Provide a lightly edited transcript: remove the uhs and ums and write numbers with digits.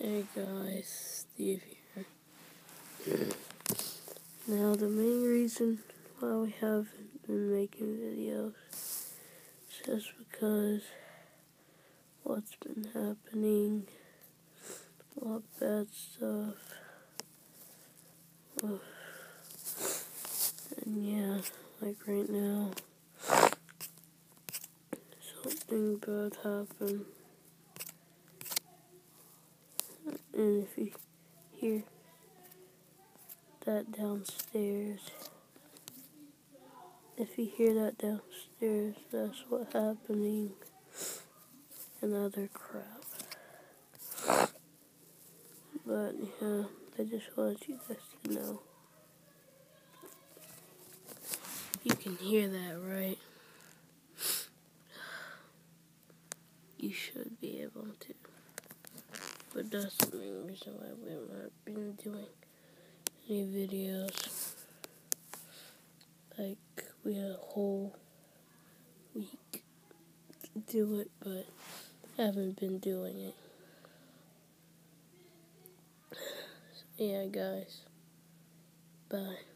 Hey guys, Steve here. Now the main reason why we haven't been making videos is just because what's been happening, a lot of bad stuff, and yeah, like right now, something bad happened, and if you hear that downstairs, that's what's happening, and other crap. But yeah, I just want you guys to know. You can hear that, right? You should be able to. But that's the main reason why we haven't been doing any videos. Like, we had a whole week to do it, but haven't been doing it. So, yeah, guys. Bye.